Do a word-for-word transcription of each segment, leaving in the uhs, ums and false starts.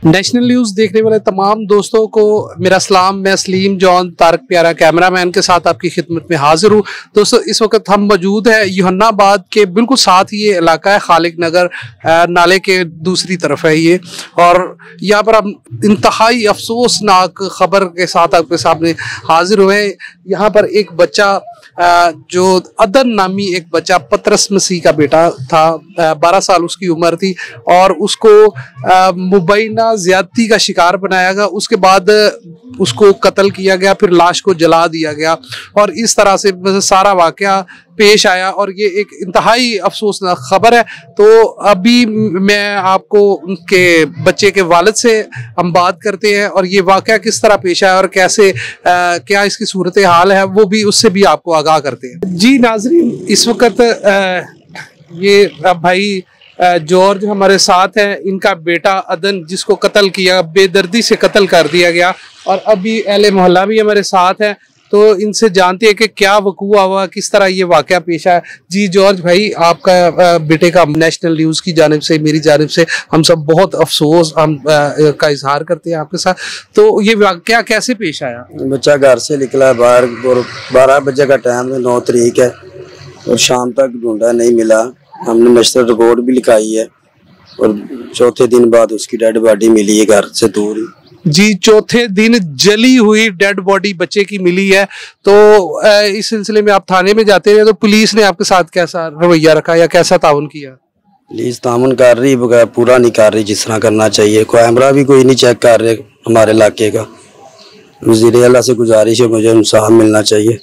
National news देखने वाले तमाम दोस्तों को मेरा सलाम। मैं सलीम जॉन तारक प्यारा कैमरामैन के साथ आपकी खिदमत में हाजिर हूँ। दोस्तों इस वक्त हम मौजूद हैं यूहन्नाबाद के बिल्कुल साथ ही ये इलाका है, खालिक नगर नाले के दूसरी तरफ है ये। और यहाँ पर हम इंतहाई अफसोसनाक खबर के साथ आपके सामने हाजिर हुए हैं। यहाँ पर एक बच्चा जो अदन नामी एक बच्चा पतरस मसीह का बेटा था, बारह साल उसकी उम्र थी और उसको मुबैना ज्यादती का शिकार बनाया गया। उसके बाद उसको कत्ल किया गया, फिर लाश को जला दिया गया और इस तरह से सारा वाकया पेश आया और ये एक इंतहाई अफसोसनाक खबर है। तो अभी मैं आपको उनके बच्चे के वालिद से हम बात करते हैं और ये वाकया किस तरह पेश आया और कैसे आ, क्या इसकी सूरत हाल है वो भी उससे भी आपको आगाह करते हैं। जी नाजरीन, इस वक्त आ, ये भाई जॉर्ज हमारे साथ है। इनका बेटा अदन जिसको कत्ल किया, बेदर्दी से कत्ल कर दिया गया और अभी अहले मोहल्ला भी हमारे साथ है। तो इनसे जानते हैं कि क्या वकूआ हुआ, किस तरह ये वाकया पेश आया। जी जॉर्ज भाई, आपका बेटे का नेशनल न्यूज़ की जानिब से, मेरी जानिब से हम सब बहुत अफसोस हम का इजहार करते हैं आपके साथ। तो ये वाकया कैसे पेश आया? बच्चा घर से निकला बाहर और बारह बजे का टाइम है, नौ तारीख है और शाम तक ढूंढा नहीं मिला। हमने मजिस्ट्रेट रिपोर्ट भी लिखाई है और चौथे दिन बाद उसकी डेड बॉडी मिली है घर से दूर ही। जी, चौथे दिन जली हुई डेड बॉडी बच्चे की मिली है। तो इस सिलसिले में आप थाने में जाते हैं तो पुलिस ने आपके साथ कैसा रवैया रखा या कैसा ताउन किया? पुलिस ताउन कर रही, बगैर पूरा नहीं कर रही जिस तरह करना चाहिए। कैमरा भी कोई नहीं चेक कर रहे हमारे इलाके का। वज़ीर आला से गुजारिश है, मुझे इंसाफ मिलना चाहिए।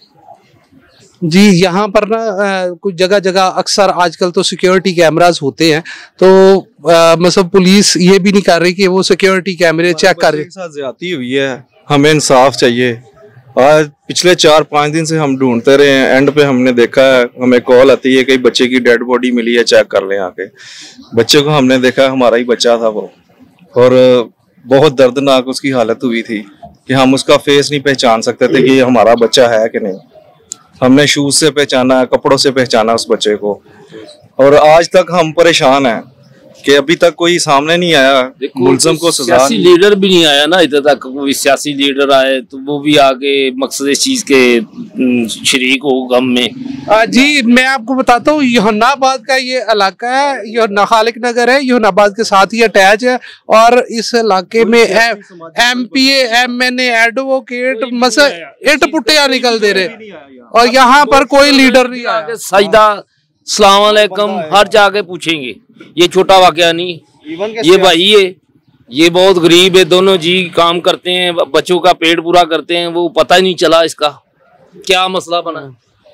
जी, यहाँ पर ना कुछ जगह जगह अक्सर आजकल तो सिक्योरिटी कैमरास होते हैं, तो आ, मतलब पुलिस ये भी नहीं कर रही कि वो सिक्योरिटी कैमरे चेक कर रही। साथ ज्यादती हुई है, हमें इंसाफ चाहिए। आज पिछले चार पाँच दिन से हम ढूंढते रहे हैं, एंड पे हमने देखा है, हमें कॉल आती है कि बच्चे की डेड बॉडी मिली है, चेक कर लें आके। बच्चे को हमने देखा, हमारा ही बच्चा था वो और बहुत दर्दनाक उसकी हालत हुई थी कि हम उसका फेस नहीं पहचान सकते थे कि ये हमारा बच्चा है कि नहीं। हमने शूज से पहचाना, कपड़ों से पहचाना उस बच्चे को और आज तक हम परेशान हैं कि अभी तक कोई सामने नहीं आया, मुलज़म को सजा। सियासी लीडर भी नहीं आया ना इधर तक। कोई सियासी लीडर आए तो वो भी आगे मकसद इस चीज के शरीक हो गम में। आ, जी मैं आपको बताता हूँ, यूहन्नाबाद का ये इलाका है, यूहन्ना खालिक नगर है, यूहन्नाबाद के साथ ही अटैच है और इस इलाके में M P A M N A advocate मसल इट पुट्टिया निकल दे रहे और यहाँ पर कोई लीडर नहीं आया। सजदा सलाम अलैकुम हर जाके पूछेंगे। ये छोटा वाकया नहीं, ये भाई है, ये बहुत गरीब है, दोनों जी काम करते हैं, बच्चों का पेट पूरा करते हैं, वो पता ही नहीं चला इसका क्या मसला बना।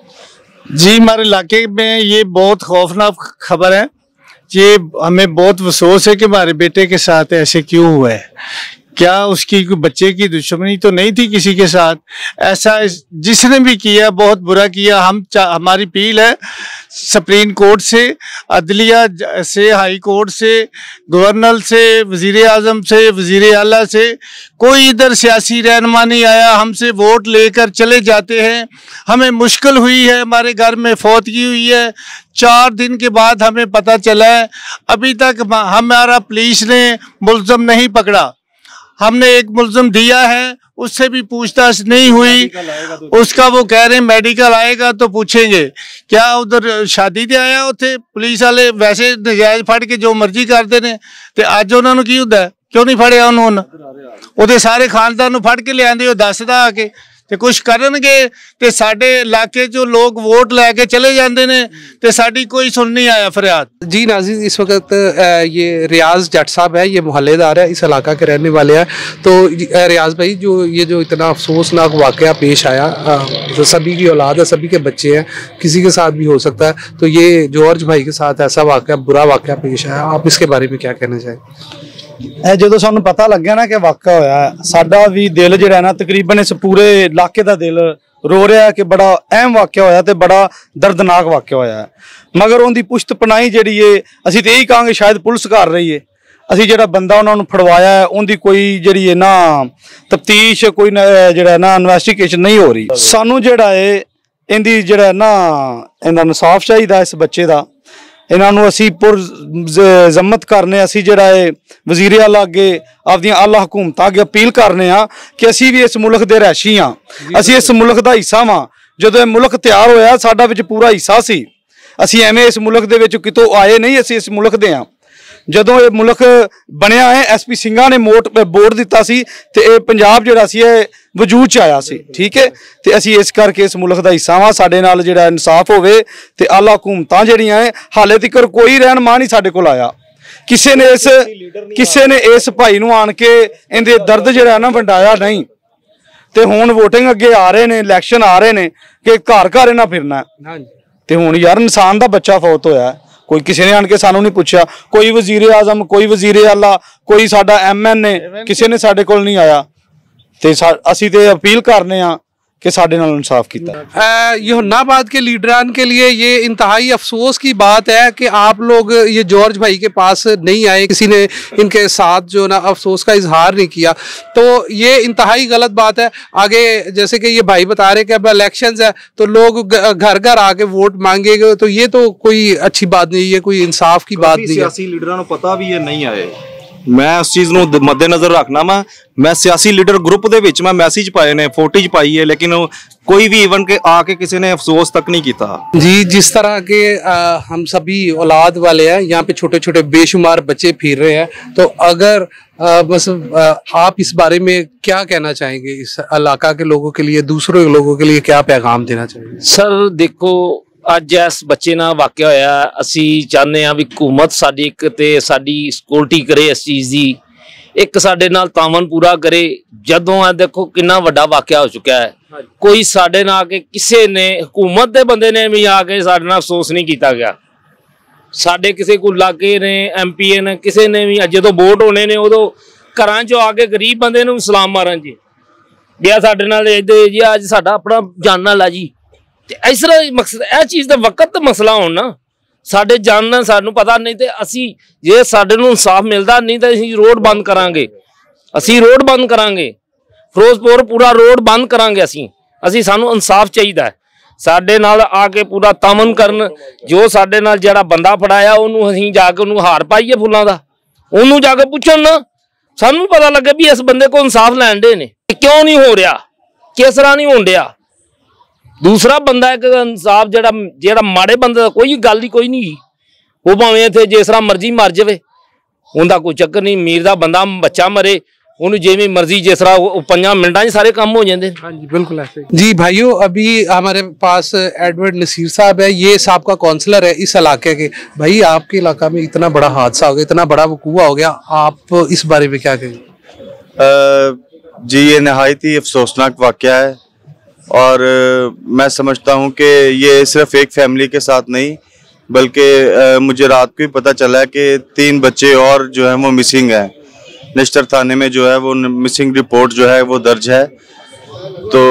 जी हमारे इलाके में ये बहुत खौफनाक खबर है। ये हमें बहुत अफसोस है कि हमारे बेटे के साथ ऐसे क्यों हुआ है। क्या उसकी बच्चे की दुश्मनी तो नहीं थी किसी के साथ? ऐसा जिसने भी किया बहुत बुरा किया। हम हमारी अपील है सुप्रीम कोर्ट से, अदलिया से, हाई कोर्ट से, गवर्नर से, वजीर आजम से, वजीर आला से, कोई इधर सियासी रहनुमा नहीं आया। हमसे वोट लेकर चले जाते हैं। हमें मुश्किल हुई है, हमारे घर में फौतगी हुई है, चार दिन के बाद हमें पता चला है। अभी तक हमारा पुलिस ने मुलज़म नहीं पकड़ा। हमने एक मुलज़म दिया है, उससे भी पूछताछ नहीं हुई। उसका वो कह रहे हैं मेडिकल आएगा तो पूछेंगे। क्या उधर शादी ते आया उथे पुलिस वाले वैसे नजायज फड़ के जो मर्जी करते ने ते अज उन्होंने की हुंदा, क्यों नहीं फड़िया उन्होंने? उहदे सारे खानदान नूं फड़ के लिआंदे, ओ दसदा आके ते कुछ करनगे ते साडे इलाके जो लोग वोट लैके चले जाते हैं ते साडी कोई सुन नहीं आया फरियाद। जी नाज़रीन, इस वक्त ये रियाज जट साहब है, ये मोहल्लेदार है, इस इलाका के रहने वाले हैं। तो रियाज भाई, जो ये जो इतना अफसोसनाक वाकया पेश आया, जो सभी की औलाद है, सभी के बच्चे हैं, किसी के साथ भी हो सकता है, तो ये जॉर्ज भाई के साथ ऐसा वाकया, बुरा वाकया पेश आया, आप इसके बारे में क्या कहना चाहें? जो सानू पता लग्या ना कि वाक़ा होया, साडा भी दिल जिहड़ा ना तकरीबन इस पूरे इलाके का दिल रो रहा है कि बड़ा अहम वाक़या होया ते बड़ा दर्दनाक वाक़या होया है। मगर उनकी पुश्त पनाई जिहड़ी है, असीं ते यही कहांगे शायद पुलिस कर रही है। असीं जिहड़ा बंदा उन्होंने फड़वाया है उनकी कोई जिहड़ी है ना तफ्तीश, कोई जिहड़ा ना इन्वेस्टिगेशन नहीं हो रही। सानू जिहड़ा है इहदी जिहड़ा ना इहदा इंसाफ चाहिए इस बच्चे का। ਇਹਨਾਂ ਨੂੰ ਅਸੀਂ ਪੁਰ ਜ਼- ਜ਼ਮਤ ਕਰਨੇ, ਅਸੀਂ ਜਿਹੜਾ ਹੈ ਵਜ਼ੀਰ ਆਲਾ ਅੱਗੇ ਆਪਦੀਆਂ ਆਲਾ ਹਕੂਮਤਾਂ ਅੱਗੇ ਅਪੀਲ ਕਰਨੇ ਆ ਕਿ ਅਸੀਂ ਵੀ ਇਸ ਮੁਲਕ ਦੇ ਰਹਿਸ਼ੀ ਆ, ਅਸੀਂ ਇਸ ਮੁਲਕ ਦਾ ਹਿੱਸਾ ਵਾਂ। ਜਦੋਂ ਇਹ ਮੁਲਕ ਤਿਆਰ ਹੋਇਆ ਸਾਡਾ ਵਿੱਚ ਪੂਰਾ ਹਿੱਸਾ ਸੀ, ਅਸੀਂ ਐਵੇਂ ਇਸ ਮੁਲਕ ਦੇ ਵਿੱਚ ਕਿਤੋਂ ਆਏ ਨਹੀਂ, ਅਸੀਂ ਇਸ ਮੁਲਕ ਦੇ ਆ। ਜਦੋਂ ਇਹ ਮੁਲਕ ਬਣਿਆ ਹੈ ਐਸ ਪੀ ਸਿੰਘਾਂ ਨੇ ਮੋਟ ਬੋਰਡ ਦਿੱਤਾ ਸੀ ਤੇ ਇਹ ਪੰਜਾਬ ਜਿਹੜਾ ਸੀ ਇਹ ਵਜੂਦ ਚ ਆਇਆ ਸੀ, ਠੀਕ ਹੈ। ਤੇ ਅਸੀਂ ਇਸ ਕਰਕੇ ਇਸ ਮੁਲਕ ਦਾ ਹਿੱਸਾ ਵਾਂ, ਸਾਡੇ ਨਾਲ ਜਿਹੜਾ ਇਨਸਾਫ ਹੋਵੇ ਤੇ ਆਲਾ ਹਕੂਮਤਾਂ ਜਿਹੜੀਆਂ ਹੈ ਹਾਲੇ ਤੱਕ ਕੋਈ ਰਹਿਨੁਮਾ ਨਹੀਂ ਸਾਡੇ ਕੋਲ ਆਇਆ, ਕਿਸੇ ਨੇ ਇਸ ਕਿਸੇ ਨੇ ਇਸ ਭਾਈ ਨੂੰ ਆਣ ਕੇ ਇਹਦੇ ਦਰਦ ਜਿਹੜਾ ਨਾ ਵੰਡਾਇਆ ਨਹੀਂ। ਤੇ ਹੁਣ VOTING ਅੱਗੇ ਆ ਰਹੇ ਨੇ, ਇਲੈਕਸ਼ਨ ਆ ਰਹੇ ਨੇ ਕਿ ਘਰ ਘਰ ਇਹਨਾਂ ਫਿਰਨਾ। ਤੇ ਹੁਣ ਯਾਰ ਇਨਸਾਨ ਦਾ ਬੱਚਾ ਫੌਤ ਹੋਇਆ, ਕੋਈ ਕਿਸੇ ਨੇ ਆਣ ਕੇ ਸਾਨੂੰ ਨਹੀਂ ਪੁੱਛਿਆ, ਕੋਈ ਵਜ਼ੀਰ ਆਜ਼ਮ, ਕੋਈ ਵਜ਼ੀਰ ਆਲਾ, ਕੋਈ ਸਾਡਾ ਐਮ ਐਨ ਏ, ਕਿਸੇ ਨੇ ਸਾਡੇ ਕੋਲ ਨਹੀਂ ਆਇਆ। ਤੇ ਅਸੀਂ ਤੇ अपील करने आ कि साढ़े नाल इंसाफ किया। यूहन्नाबाद के लीडरान के लिए ये इंतहाई अफसोस की बात है कि आप लोग ये जॉर्ज भाई के पास नहीं आए, किसी ने इनके साथ जो ना अफसोस का इजहार नहीं किया, तो ये इंतहाई गलत बात है। आगे जैसे कि ये भाई बता रहे कि अब इलेक्शंस है तो लोग घर घर आके वोट मांगेंगे, तो ये तो कोई अच्छी बात नहीं है, कोई इंसाफ की बात नहीं है। सियासी लीडरां नूं पता भी है नहीं आए, मैं उस चीज़ ਨੂੰ मद्देनजर रखना वा। मैं सियासी लीडर ग्रुप ਦੇ ਵਿੱਚ मैं मैसेज पाए ने, फोटोज पाई है, लेकिन कोई भी इवन के आके किसी ने अफसोस तक नहीं किया। जी, जिस तरह के आ, हम सभी औलाद वाले हैं, यहाँ पे छोटे छोटे बेशुमार बच्चे फिर रहे हैं, तो अगर आ, बस आ, आप इस बारे में क्या कहना चाहेंगे, इस इलाका के लोगों के लिए, दूसरे लोगों के लिए क्या पैगाम देना चाहेंगे? सर देखो, ਅੱਜ ਇਸ ਬੱਚੇ ਨਾਲ ਵਾਕਿਆ ਹੋਇਆ, ਅਸੀਂ ਚਾਹੁੰਦੇ ਆ ਵੀ ਹਕੂਮਤ ਸਾਡੀ ਇੱਕ ਤੇ ਸਾਡੀ ਸਿਕਿਉਰਿਟੀ ਕਰੇ ਇਸ ਚੀਜ਼ ਦੀ, ਇੱਕ ਸਾਡੇ ਨਾਲ ਤਾਮਨ ਪੂਰਾ ਕਰੇ। ਜਦੋਂ ਆ ਦੇਖੋ ਕਿੰਨਾ ਵੱਡਾ ਵਾਕਿਆ ਹੋ ਚੁੱਕਾ ਹੈ, ਕੋਈ ਸਾਡੇ ਨਾਲ ਆ ਕੇ ਕਿਸੇ ਨੇ, ਹਕੂਮਤ ਦੇ ਬੰਦੇ ਨੇ ਵੀ ਆ ਕੇ ਸਾਡੇ ਨਾਲ ਅਫਸੋਸ ਨਹੀਂ ਕੀਤਾ ਗਿਆ। ਸਾਡੇ ਕਿਸੇ ਕੋਲ ਲਾਗੇ ਨੇ ਐਮ ਪੀ ਏ ਨੇ, ਕਿਸੇ ਨੇ ਵੀ ਜਦੋਂ ਵੋਟ ਹੋਣੇ ਨੇ ਉਦੋਂ ਘਰਾਂ 'ਚੋਂ ਆ ਕੇ ਗਰੀਬ ਬੰਦੇ ਨੂੰ ਸਲਾਮ ਮਾਰਨ ਜੀ, ਵੀ ਆ ਸਾਡੇ ਨਾਲ ਇਹਦੇ ਜੀ ਅੱਜ ਸਾਡਾ ਆਪਣਾ ਜਾਨ ਨਾਲ ਆ ਜੀ। इस तरह मकसद यह चीज़ का वक्त मसला होना साढ़े जानना सानू पता नहीं, तो असी जे साडे नूं इंसाफ मिलता नहीं तो असीं रोड बंद करांगे, असीं रोड बंद करांगे, फिरोजपुर पूरा रोड बंद करांगे। असीं असीं सानू इंसाफ चाहिए, साडे नाल आके पूरा तामन करन, जो साडे नाल जिहड़ा बंदा फड़ाया उहनूं असीं जाके उहनूं हार पाईए फुल्लां दा, उहनूं जाके पुछण ना, सानू पता लगे भी इस बंदे को इंसाफ लैण दे ने, क्यों नहीं हो रहा, किस तरह नहीं होण दिया। दूसरा बंदा एक इंसाफ जड़ा जेड़ा माड़े बंदे दा कोई गल ही कोई नहीं, वो भावें इत्थे जिस तरह मर्जी मर जाए, उनका कोई चक्कर नहीं। मीर दा बंदा बच्चा मरे, उन्हें जिवें मर्जी जिस तरह पंजा मिनटां च सारे काम हो जाते। हाँ जी, बिल्कुल ऐसे। जी भाइयों, अभी हमारे पास एडवर्ड नसीर साहब है, ये साहब का काउंसलर है इस इलाके के। भाई, आपके इलाका में इतना बड़ा हादसा हो गया, इतना बड़ा वकूआ हो गया, आप इस बारे में क्या कहेंगे? जी, ये नहायत ही अफसोसनाक वाक़या है, और मैं समझता हूं कि ये सिर्फ एक फैमिली के साथ नहीं, बल्कि मुझे रात को ही पता चला कि तीन बच्चे और जो है वो मिसिंग हैं। निश्तर थाने में जो है वो मिसिंग रिपोर्ट जो है वो दर्ज है। तो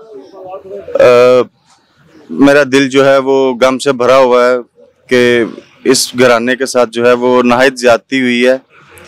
आ, मेरा दिल जो है वो गम से भरा हुआ है कि इस घराने के साथ जो है वो नहायत ज़्यादती हुई है।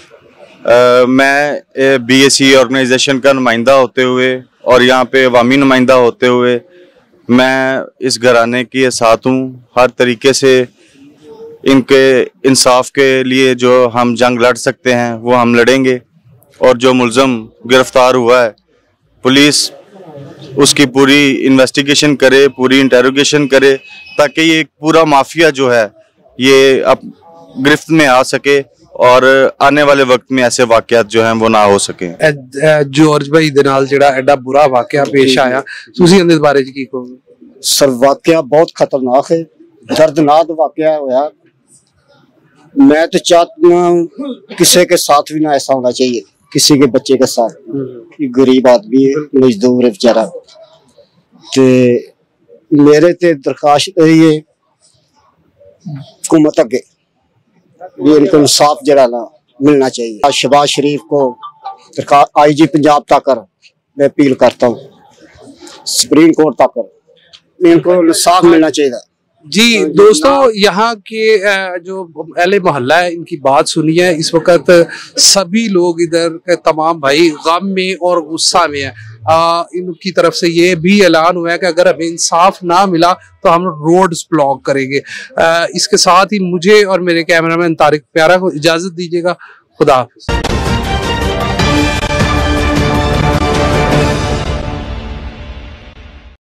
आ, मैं बी ए सी ऑर्गेनाइजेशन का नुमाइंदा होते हुए और यहाँ पे अवामी नुमाइंदा होते हुए मैं इस घराने के साथ हूँ। हर तरीके से इनके इंसाफ के लिए जो हम जंग लड़ सकते हैं वो हम लड़ेंगे, और जो मुलज़म गिरफ्तार हुआ है पुलिस उसकी पूरी इन्वेस्टिगेशन करे, पूरी इंटेरोगेशन करे, ताकि ये पूरा माफिया जो है ये अब गिरफ्त में आ सके और आने वाले वक्त में ऐसे वाकयात जो हैं वो ना हो सके। जॉर्ज भाई दे नाल जेड़ा एडा बुरा वाकया पेश आया, तुसीं इहदे बारे च की कहोगे? सर, वाकया बहुत खतरनाक है, दर्दनाक वाकया होया। मैं तो चाहता हूं किसी के साथ भी ना ऐसा होना चाहिए, किसी के बच्चे के साथ। ये गरीब आदमी है, मजदूर है बेचारा। ते मेरे ते दरखास्त है हुकूमत अगे ये इनको इंसाफ जरा ना मिलना चाहिए। शहबाज शरीफ को आई जी पंजाब तक मैं अपील करता हूँ, सुप्रीम कोर्ट तक इनको इंसाफ मिलना चाहिए। जी दोस्तों, यहाँ के अ, जो अहले मोहल्ला है इनकी बात सुनी है। इस वक्त सभी लोग इधर के तमाम भाई गम में और गुस्सा में है। आ, इनकी तरफ से ये भी ऐलान हुआ है कि अगर हमें इंसाफ ना मिला तो हम रोड्स ब्लॉक करेंगे। आ, इसके साथ ही मुझे और मेरे कैमरामैन तारिक प्यारा को इजाजत दीजिएगा। खुदा हाफिज।